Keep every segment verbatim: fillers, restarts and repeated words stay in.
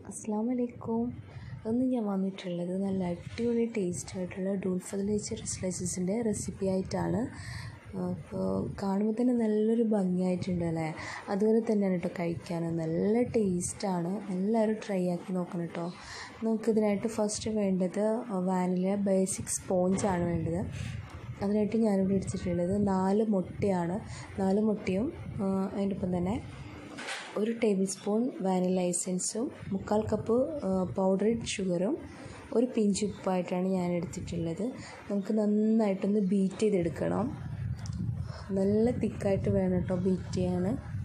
അസ്സലാമു അലൈക്കും. ഇന്ന് ഞാൻ വന്നിട്ടുള്ളത് നല്ല അടിപൊളി ടേസ്റ്റ് ആയിട്ടുള്ള ഡൂൾഫദലേച്ചർ സ്ലൈസസിൻ്റെ റെസിപ്പി ആയിട്ടാണ്. അപ്പോൾ കാണുമ്പോൾ തന്നെ നല്ലൊരു ഭംഗിയായിട്ടുണ്ട് അല്ലേ? അതുപോലെ തന്നെയാണ് കേട്ടോ കഴിക്കാനും നല്ല ടേസ്റ്റാണ്. എല്ലാവരും ട്രൈ ആക്കി നോക്കണം കേട്ടോ. നമുക്കിതിനായിട്ട് ഫസ്റ്റ് വേണ്ടത് വാനില ബേസിക് സ്പോഞ്ചാണ് വേണ്ടത്. അതിനായിട്ട് ഞാനിവിടെ എടുത്തിട്ടുള്ളത് നാല് മുട്ടയാണ്. നാല് മുട്ടയും അതിൻ്റെ ഒപ്പം തന്നെ ഒരു ടേബിൾ സ്പൂൺ വാനില എസൻസും മുക്കാൽ കപ്പ് പൗഡർഡ് ഷുഗറും ഒരു പിഞ്ച് ഉപ്പായിട്ടാണ് ഞാൻ എടുത്തിട്ടുള്ളത്. നമുക്ക് നന്നായിട്ടൊന്ന് ബീറ്റ് ചെയ്തെടുക്കണം. നല്ല തിക്കായിട്ട് വേണം കേട്ടോ ബീറ്റ് ചെയ്യാൻ.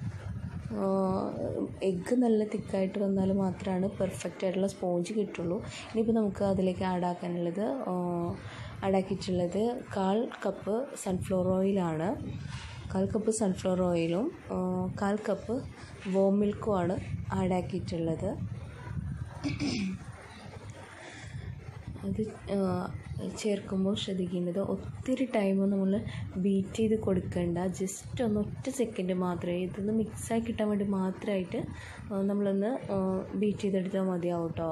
എഗ്ഗ് നല്ല തിക്കായിട്ട് വന്നാൽ മാത്രമാണ് പെർഫെക്റ്റ് ആയിട്ടുള്ള സ്പോഞ്ച് കിട്ടുള്ളൂ. ഇനിയിപ്പോൾ നമുക്ക് അതിലേക്ക് ആഡാക്കാനുള്ളത് ആഡാക്കിയിട്ടുള്ളത് കാൽ കപ്പ് സൺഫ്ലവർ ഓയിലാണ്. കാൽ കപ്പ് സൺഫ്ലവർ ഓയിലും കാൽ കപ്പ് വോം മിൽക്കുമാണ് ആഡാക്കിയിട്ടുള്ളത്. അത് ചേർക്കുമ്പോൾ ശ്രദ്ധിക്കേണ്ടത് ഒത്തിരി ടൈം നമ്മൾ ബീറ്റ് ചെയ്ത് കൊടുക്കേണ്ട. ജസ്റ്റ് ഒന്ന് ഒറ്റ സെക്കൻഡ് മാത്രമേ ഇതൊന്ന് മിക്സായി കിട്ടാൻ വേണ്ടി മാത്രമായിട്ട് നമ്മളൊന്ന് ബീറ്റ് ചെയ്തെടുത്താൽ മതിയാവും കേട്ടോ.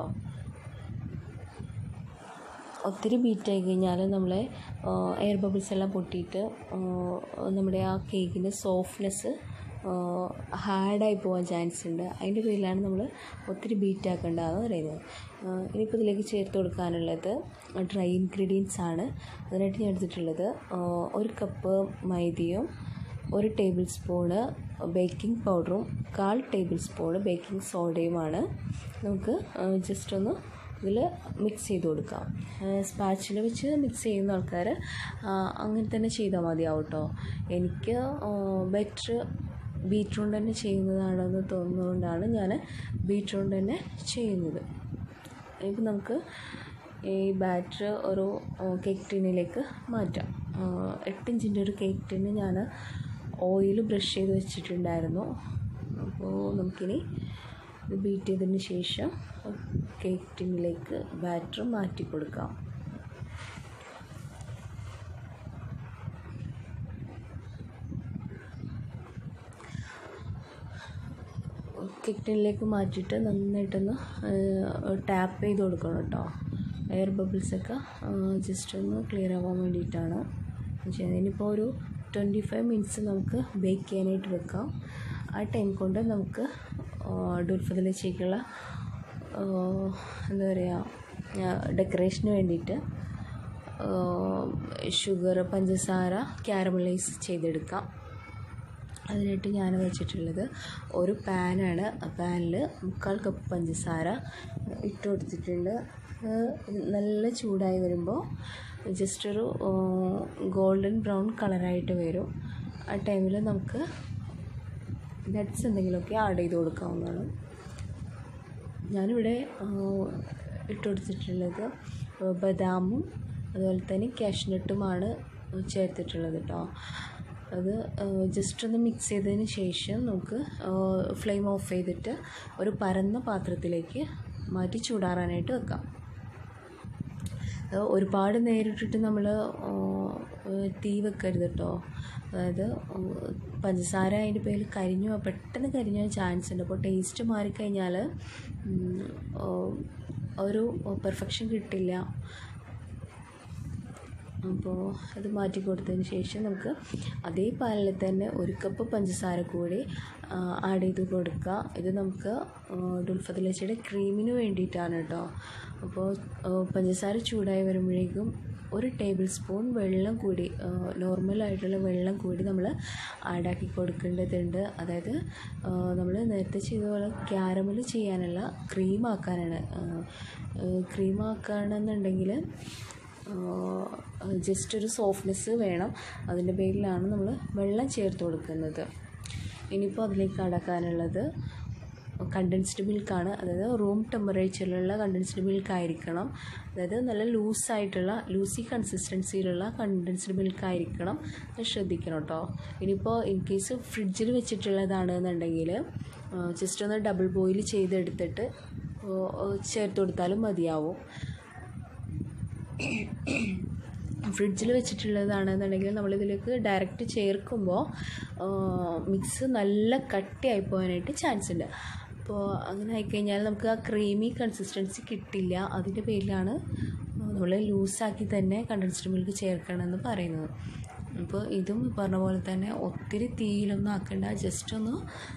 ഒത്തിരി ബീറ്റായി കഴിഞ്ഞാൽ നമ്മളെ എയർ ബബിൾസ് എല്ലാം പൊട്ടിയിട്ട് നമ്മുടെ ആ കേക്കിൻ്റെ സോഫ്റ്റ്നെസ് ഹാർഡായി പോകാൻ ചാൻസ് ഉണ്ട്. അതിൻ്റെ പേരിലാണ് നമ്മൾ ഒത്തിരി ബീറ്റാക്കേണ്ടതെന്ന് പറയുന്നത്. ഇനിയിപ്പോൾ ഇതിലേക്ക് ചേർത്ത് കൊടുക്കാനുള്ളത് ഡ്രൈ ഇൻഗ്രീഡിയൻസ് ആണ്. അതിനായിട്ട് ഞാൻ എടുത്തിട്ടുള്ളത് ഒരു കപ്പ് മൈദയും ഒരു ടേബിൾ സ്പൂണ് ബേക്കിംഗ് പൗഡറും കാൽ ടേബിൾ സ്പൂണ് ബേക്കിംഗ് സോഡയുമാണ്. നമുക്ക് ജസ്റ്റ് ഒന്ന് ഇതിൽ മിക്സ് ചെയ്ത് കൊടുക്കാം. സ്പാച്ചിൽ വെച്ച് മിക്സ് ചെയ്യുന്ന ആൾക്കാർ അങ്ങനെ തന്നെ ചെയ്താൽ മതിയാവും കേട്ടോ. എനിക്ക് ബെറ്റർ ബീറ്റർ കൊണ്ട് തന്നെ ചെയ്യുന്നതാണെന്ന് തോന്നുന്നതുകൊണ്ടാണ് ഞാൻ ബീറ്റർ കൊണ്ട് തന്നെ ചെയ്യുന്നത്. ഇപ്പം നമുക്ക് ഈ ബാറ്റർ ഒരു കേക്ക് ടിന്നിലേക്ക് മാറ്റാം. എട്ട് ഇഞ്ചിൻ്റെ ഒരു കേക്ക് ടിന്ന് ഞാൻ ഓയിൽ ബ്രഷ് ചെയ്ത് വെച്ചിട്ടുണ്ടായിരുന്നു. അപ്പോൾ നമുക്കിനി ഇത് ബീറ്റ് ചെയ്തതിന് ശേഷം കേക്ക് ടിന്നിലേക്ക് ബാറ്റർ മാറ്റി കൊടുക്കാം. കേക്ക് ടിന്നിലേക്ക് മാറ്റിയിട്ട് നന്നായിട്ടൊന്ന് ടാപ്പ് ചെയ്ത് കൊടുക്കണം കേട്ടോ. എയർ ബബിൾസൊക്കെ ജസ്റ്റ് ഒന്ന് ക്ലിയർ ആവാൻ വേണ്ടിയിട്ടാണ് ചെയ്യുന്നത്. ഇനിയിപ്പോൾ ഒരു ട്വൻറ്റി ഫൈവ് മിനിറ്റ്സ് നമുക്ക് ബേക്ക് ചെയ്യാനായിട്ട് വെക്കാം. ആ ടൈം കൊണ്ട് നമുക്ക് ഡൂൾഫദലേച്ചയ്ക്കുള്ള എന്താ പറയുക ഡെക്കറേഷന് വേണ്ടിയിട്ട് ഷുഗർ പഞ്ചസാര ക്യാരമലൈസ് ചെയ്തെടുക്കാം. അതിനായിട്ട് ഞാൻ വെച്ചിട്ടുള്ളത് ഒരു പാനാണ്. ആ പാനിൽ മുക്കാൽ കപ്പ് പഞ്ചസാര ഇട്ട് കൊടുത്തിട്ടുണ്ട്. നല്ല ചൂടായി വരുമ്പോൾ ജസ്റ്റ് ഒരു ഗോൾഡൻ ബ്രൗൺ കളറായിട്ട് വരും. ആ ടൈമിൽ നമുക്ക് നട്ട്സ് എന്തെങ്കിലുമൊക്കെ ആഡ് ചെയ്ത് കൊടുക്കാവുന്നതാണ്. ഞാനിവിടെ ഇട്ട് കൊടുത്തിട്ടുള്ളത് ബദാമും അതുപോലെ തന്നെ കാഷ്നട്ടുമാണ് ചേർത്തിട്ടുള്ളത് കേട്ടോ. അത് ജസ്റ്റ് ഒന്ന് മിക്സ് ചെയ്തതിന് ശേഷം നമുക്ക് ഫ്ലെയിം ഓഫ് ചെയ്തിട്ട് ഒരു പരന്ന പാത്രത്തിലേക്ക് മാറ്റി ചൂടാറാനായിട്ട് വെക്കാം. ഒരുപാട് നേരിട്ടിട്ട് നമ്മൾ തീ വെക്കരുത് കേട്ടോ. അതായത് പഞ്ചസാര അതിൻ്റെ പേരിൽ കരിഞ്ഞു പെട്ടെന്ന് കരിഞ്ഞാൽ ചാൻസ് ഉണ്ട്. അപ്പോൾ ടേസ്റ്റ് മാറിക്കഴിഞ്ഞാൽ ഒരു പെർഫെക്ഷൻ കിട്ടില്ല. അപ്പോൾ അത് മാറ്റി കൊടുത്തതിന് ശേഷം നമുക്ക് അതേ പാനിൽ തന്നെ ഒരു കപ്പ് പഞ്ചസാര കൂടി ആഡ് ചെയ്ത് കൊടുക്കുക. ഇത് നമുക്ക് ഡൂൾഫദലേച്ചയുടെ ക്രീമിന് വേണ്ടിയിട്ടാണ് കേട്ടോ. അപ്പോൾ പഞ്ചസാര ചൂടായി വരുമ്പോഴേക്കും ഒരു ടേബിൾ സ്പൂൺ വെള്ളം കൂടി നോർമലായിട്ടുള്ള വെള്ളം കൂടി നമ്മൾ ആഡാക്കി കൊടുക്കേണ്ടതുണ്ട്. അതായത് നമ്മൾ നേരത്തെ ചെയ്ത പോലെ ക്യാരമൽ ചെയ്യാനല്ല, ക്രീമാക്കാനാണ്. ക്രീമാക്കുകയാണെന്നുണ്ടെങ്കിൽ ജസ്റ്റ് ഒരു സോഫ്റ്റ്നെസ് വേണം. അതിൻ്റെ പേരിലാണ് നമ്മൾ വെള്ളം ചേർത്ത് കൊടുക്കുന്നത്. ഇനിയിപ്പോൾ അതിലേക്ക് ആഡാക്കാനുള്ളത് കണ്ടൻസ്ഡ് മിൽക്കാണ്. അതായത് റൂം ടെമ്പറേച്ചറിലുള്ള കണ്ടൻസ്ഡ് മിൽക്ക് ആയിരിക്കണം. അതായത് നല്ല ലൂസായിട്ടുള്ള ലൂസി കൺസിസ്റ്റൻസിയിലുള്ള കണ്ടൻസ്ഡ് മിൽക്ക് ആയിരിക്കണം. ശ്രദ്ധിക്കണം കേട്ടോ. ഇനിയിപ്പോൾ ഇൻ കേസ് ഫ്രിഡ്ജിൽ വെച്ചിട്ടുള്ളതാണ് എന്നുണ്ടെങ്കിൽ ജസ്റ്റ് ഒന്ന് ഡബിൾ ബോയിൽ ചെയ്തെടുത്തിട്ട് ചേർത്ത് കൊടുത്താലും മതിയാവും. ഫ്രിഡ്ജിൽ വെച്ചിട്ടുള്ളതാണെന്നുണ്ടെങ്കിൽ നമ്മളിതിലേക്ക് ഡയറക്റ്റ് ചേർക്കുമ്പോൾ മിക്സ് നല്ല കട്ടിയായി പോകാനായിട്ട് ചാൻസ് ഉണ്ട്. അപ്പോൾ അങ്ങനെ ആയിക്കഴിഞ്ഞാൽ നമുക്ക് ആ ക്രീമി കൺസിസ്റ്റൻസി കിട്ടില്ല. അതിൻ്റെ പേരിലാണ് നമ്മൾ ലൂസാക്കി തന്നെ കണ്ടൻസ്ഡ് മിൽക്ക് ചേർക്കണമെന്ന് പറയുന്നത്. അപ്പോൾ ഇതും പറഞ്ഞ പോലെ തന്നെ ഒത്തിരി തീയിലൊന്നും ആക്കണ്ട, ജസ്റ്റ് ഒന്ന്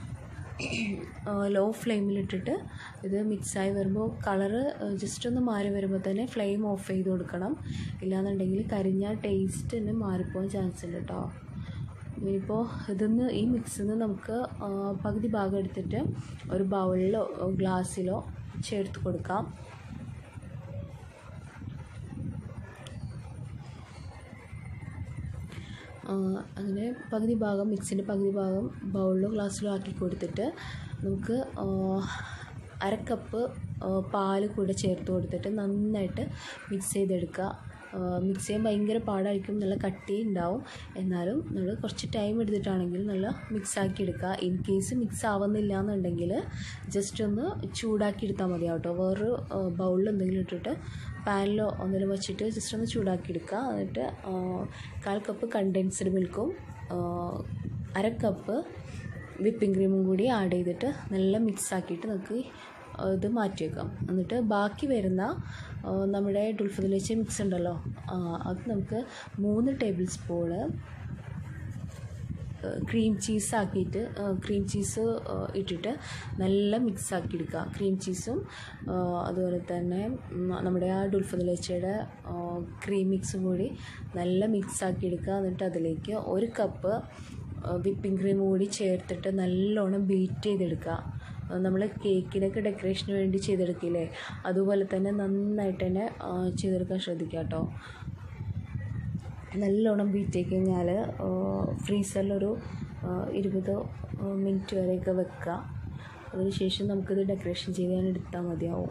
ലോ ഫ്ലെയിമിലിട്ടിട്ട് ഇത് മിക്സായി വരുമ്പോൾ കളറ് ജസ്റ്റ് ഒന്ന് മാറി വരുമ്പോൾ തന്നെ ഫ്ലെയിം ഓഫ് ചെയ്ത് കൊടുക്കണം. ഇല്ലാന്നുണ്ടെങ്കിൽ കരിഞ്ഞ ടേസ്റ്റ് തന്നെ മാറിപ്പോകാൻ ചാൻസ് ഉണ്ട് കേട്ടോ. ഇനിയിപ്പോൾ ഇതിന്ന് ഈ മിക്സിൽ നിന്ന് നമുക്ക് പകുതി ഭാഗം എടുത്തിട്ട് ഒരു ബൗളിലോ ഗ്ലാസ്സിലോ ചേർത്ത് കൊടുക്കാം. അങ്ങനെ പകുതി ഭാഗം മിക്സിൻ്റെ പകുതി ഭാഗം ബൗളിലോ ഗ്ലാസ്സിലോ ആക്കി കൊടുത്തിട്ട് നമുക്ക് അര കപ്പ് പാൽ കൂടെ ചേർത്ത് കൊടുത്തിട്ട് നന്നായിട്ട് മിക്സ് ചെയ്തെടുക്കുക. മിക്സ് ചെയ്യാൻ ഭയങ്കര പാടായിരിക്കും, നല്ല കട്ടി ഉണ്ടാവും. എന്നാലും നമ്മൾ കുറച്ച് ടൈം എടുത്തിട്ടാണെങ്കിൽ നല്ല മിക്സാക്കി എടുക്കുക. ഇൻ കേസ് മിക്സ് ആവുന്നില്ല എന്നുണ്ടെങ്കിൽ ജസ്റ്റ് ഒന്ന് ചൂടാക്കി എടുത്താൽ മതി കേട്ടോ. വേറൊരു ബൗളിൽ എന്തെങ്കിലും ഇട്ടിട്ട് പാനിലോ ഒന്നിലും വെച്ചിട്ട് ജസ്റ്റ് ഒന്ന് ചൂടാക്കി എടുക്കുക. എന്നിട്ട് കാൽ കപ്പ് കണ്ടൻസ്ഡ് മിൽക്കും അര കപ്പ് വിപ്പിംഗ് ക്രീമും കൂടി ആഡ് ചെയ്തിട്ട് നല്ല മിക്സാക്കിയിട്ട് നമുക്ക് ഇത് മാറ്റി വെക്കാം. എന്നിട്ട് ബാക്കി വരുന്ന നമ്മുടെ ഡുൽഫിദുലൈച്ച മിക്സ് ഉണ്ടല്ലോ, അത് നമുക്ക് മൂന്ന് ടേബിൾ സ്പൂണ് ക്രീം ചീസ് ആക്കിയിട്ട് ക്രീം ചീസ് ഇട്ടിട്ട് നല്ല മിക്സ് ആക്കി എടുക്കുക. ക്രീം ചീസും അതുപോലെ തന്നെ നമ്മുടെ ആ ഡുൽഫിദുലൈച്ചയുടെ ക്രീം മിക്സും കൂടി നല്ല മിക്സ് ആക്കി എടുക്കുക. എന്നിട്ട് അതിലേക്ക് ഒരു കപ്പ് വിപ്പിംഗ് ക്രീം കൂടി ചേർത്തിട്ട് നല്ലോണം ബീറ്റ് ചെയ്തെടുക്കുക. നമ്മൾ കേക്കിനൊക്കെ ഡെക്കറേഷന് വേണ്ടി ചെയ്തെടുക്കില്ലേ, അതുപോലെ തന്നെ നന്നായിട്ട് തന്നെ ചെയ്തെടുക്കാൻ ശ്രദ്ധിക്കുക കേട്ടോ. നല്ലോണം ബീറ്റ് ആയി കഴിഞ്ഞാൽ ഫ്രീസറിലൊരു ഇരുപത് മിനിറ്റ് വരെയൊക്കെ വെക്കുക. അതിനുശേഷം നമുക്കിത് ഡെക്കറേഷൻ ചെയ്യാൻ എടുത്താൽ മതിയാവും.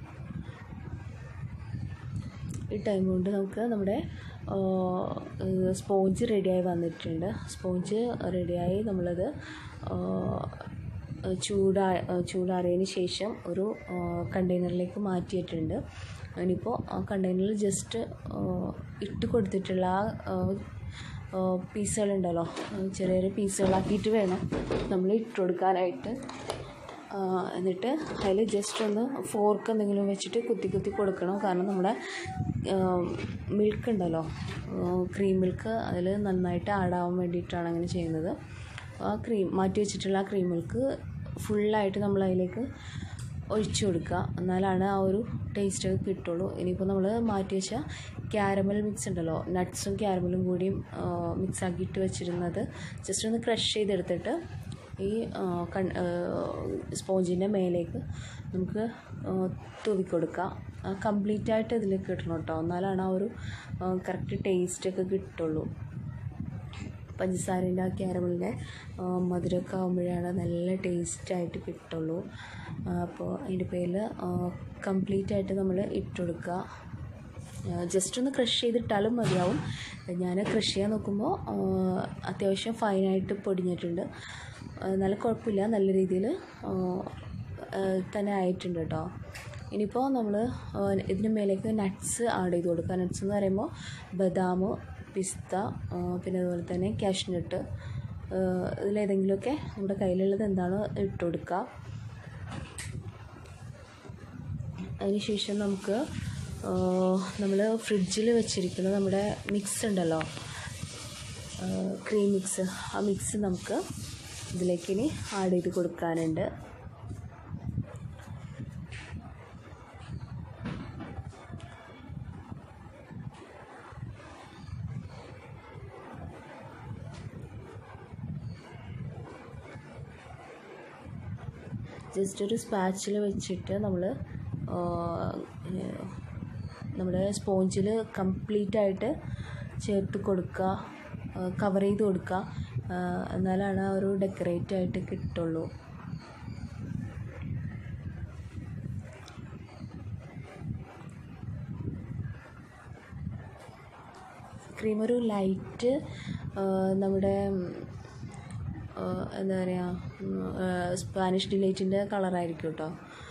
ഈ ടൈം കൊണ്ട് നമുക്ക് നമ്മുടെ സ്പോഞ്ച് റെഡിയായി വന്നിട്ടുണ്ട്. സ്പോഞ്ച് റെഡിയായി നമ്മളത് ചൂടാ ചൂടാറിയതിന് ശേഷം ഒരു കണ്ടെയ്നറിലേക്ക് മാറ്റിയിട്ടുണ്ട്. ഇനിയിപ്പോൾ ആ കണ്ടെയ്നറിൽ ജസ്റ്റ് ഇട്ട് കൊടുത്തിട്ടുള്ള ആ പീസുകളുണ്ടല്ലോ, ചെറിയ ചെറിയ പീസുകളാക്കിയിട്ട് വേണം നമ്മൾ ഇട്ട് കൊടുക്കാനായിട്ട്. എന്നിട്ട് അതിൽ ജസ്റ്റ് ഒന്ന് ഫോർക്ക് എന്തെങ്കിലും വെച്ചിട്ട് കുത്തി കുത്തി കൊടുക്കണം. കാരണം നമ്മുടെ മിൽക്ക് ഉണ്ടല്ലോ, ക്രീം മിൽക്ക് അതിൽ നന്നായിട്ട് ആഡാവാൻ വേണ്ടിയിട്ടാണ് അങ്ങനെ ചെയ്യുന്നത്. ആ ക്രീം മാറ്റി വെച്ചിട്ടുള്ള ആ ക്രീം മിൽക്ക് ഫുള്ളായിട്ട് നമ്മൾ അതിലേക്ക് ഒഴിച്ചു കൊടുക്കുക. എന്നാലാണ് ആ ഒരു ടേസ്റ്റൊക്കെ കിട്ടുള്ളൂ. ഇനിയിപ്പോൾ നമ്മൾ മാറ്റി വെച്ച ക്യാരമൽ മിക്സ് ഉണ്ടല്ലോ, നട്ട്സും ക്യാരമലും കൂടിയും മിക്സാക്കിയിട്ട് വെച്ചിരുന്നത് ജസ്റ്റ് ഒന്ന് ക്രഷ് ചെയ്തെടുത്തിട്ട് ഈ സ്പോഞ്ചിൻ്റെ മേലേക്ക് നമുക്ക് തൂവിക്കൊടുക്കാം. കംപ്ലീറ്റ് ആയിട്ട് ഇതിലേക്ക് കിട്ടണം കേട്ടോ, എന്നാലാണ് ആ ഒരു കറക്റ്റ് ടേസ്റ്റൊക്കെ കിട്ടുള്ളൂ. പഞ്ചസാരൻ്റെ ആ ക്യാരമലിൻ്റെ മധുരമൊക്കെ ആകുമ്പോഴാണ് നല്ല ടേസ്റ്റായിട്ട് കിട്ടുള്ളൂ. അപ്പോൾ അതിൻ്റെ പേരിൽ കംപ്ലീറ്റ് ആയിട്ട് നമ്മൾ ഇട്ട് കൊടുക്കുക. ജസ്റ്റ് ഒന്ന് ക്രഷ് ചെയ്തിട്ടാലും മതിയാവും. ഞാൻ ക്രഷ് ചെയ്യാൻ നോക്കുമ്പോൾ അത്യാവശ്യം ഫൈനായിട്ട് പൊടിഞ്ഞിട്ടുണ്ട്. നല്ല കുഴപ്പമില്ല, നല്ല രീതിയിൽ തന്നെ ആയിട്ടുണ്ട് കേട്ടോ. ഇനിയിപ്പോൾ നമ്മൾ ഇതിന് മേലേക്ക് നട്ട്സ് ആഡ് ചെയ്ത് കൊടുക്കുക. നട്ട്സ് എന്ന് പറയുമ്പോൾ ബദാം, പിസ്ത, പിന്നെ അതുപോലെ തന്നെ കാഷ്നട്ട്, ഇതിലേതെങ്കിലുമൊക്കെ നമ്മുടെ കയ്യിലുള്ളത് എന്താണോ ഇട്ട് കൊടുക്കുക. അതിനുശേഷം നമുക്ക് നമ്മൾ ഫ്രിഡ്ജിൽ വെച്ചിരിക്കുന്ന നമ്മുടെ മിക്സ് ഉണ്ടല്ലോ, ക്രീം മിക്സ്, ആ മിക്സ് നമുക്ക് ഇതിലേക്ക് ഇനി ആഡ് ചെയ്ത് കൊടുക്കാനുണ്ട്. ജസ്റ്റ് ഒരു സ്പാച്ചിൽ വെച്ചിട്ട് നമ്മൾ നമ്മുടെ സ്പോഞ്ചിൽ കംപ്ലീറ്റായിട്ട് ചേർത്ത് കൊടുക്കുക, കവർ ചെയ്ത് കൊടുക്കുക. എന്നാലാണ് ആ ഒരു ഡെക്കറേറ്റ് ആയിട്ട് കിട്ടുള്ളൂ. ക്രീം ഒരു ലൈറ്റ് നമ്മുടെ എന്താ പറയുക, സ്പാനിഷ് ഡിലൈറ്റിൻ്റെ കളറായിരിക്കും കേട്ടോ.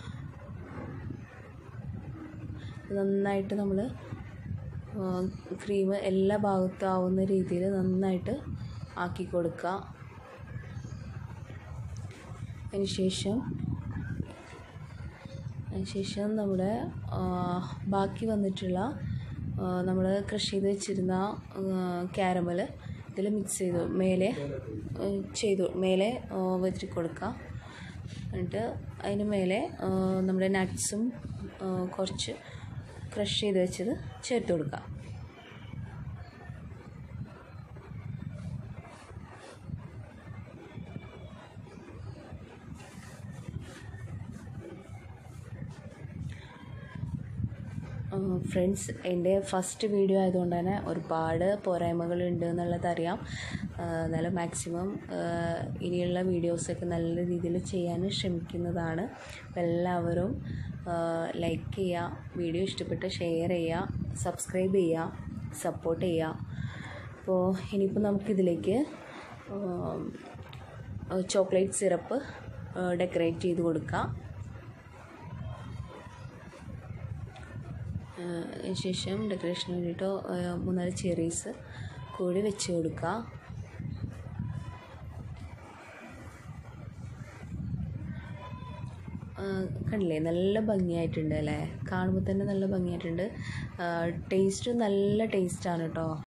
നന്നായിട്ട് നമ്മൾ ക്രീം എല്ലാ ഭാഗത്തും ആവുന്ന രീതിയിൽ നന്നായിട്ട് ആക്കി കൊടുക്കുക. അതിനുശേഷം അതിനുശേഷം നമ്മുടെ ബാക്കി വന്നിട്ടുള്ള നമ്മൾ ക്രഷ് ചെയ്ത് വെച്ചിരുന്ന കാരമൽ ഇതിൽ മിക്സ് ചെയ്തു മേലെ ചെയ്തു മേലെ വെച്ച് കൊടുക്കുക. എന്നിട്ട് അതിന് മേലെ നമ്മുടെ നട്ട്സും കുറച്ച് ക്രഷ് ചെയ്ത് വെച്ചത് ചേർത്ത് കൊടുക്കുക. ഫ്രണ്ട്സ്, എൻ്റെ ഫസ്റ്റ് വീഡിയോ ആയതുകൊണ്ട് തന്നെ ഒരുപാട് പോരായ്മകളുണ്ട് എന്നുള്ളതറിയാം. എന്നാലും മാക്സിമം ഇനിയുള്ള വീഡിയോസൊക്കെ നല്ല രീതിയിൽ ചെയ്യാൻ ശ്രമിക്കുന്നതാണ്. എല്ലാവരും ലൈക്ക് ചെയ്യുക, വീഡിയോ ഇഷ്ടപ്പെട്ട് ഷെയർ ചെയ്യുക, സബ്സ്ക്രൈബ് ചെയ്യുക, സപ്പോർട്ട് ചെയ്യുക. അപ്പോൾ ഇനിയിപ്പോൾ നമുക്കിതിലേക്ക് ചോക്ലേറ്റ് സിറപ്പ് ഡെക്കറേറ്റ് ചെയ്ത് കൊടുക്കാം. ശേഷം ഡെക്കറേഷന് വേണ്ടിയിട്ട് മൂന്നാല് ചെറീസ് കൂടി വെച്ച് കൊടുക്കുക. കണ്ടില്ലേ, നല്ല ഭംഗിയായിട്ടുണ്ട് അല്ലേ? കാണുമ്പോൾ തന്നെ നല്ല ഭംഗിയായിട്ടുണ്ട്. ടേസ്റ്റ് നല്ല ടേസ്റ്റാണ് കേട്ടോ.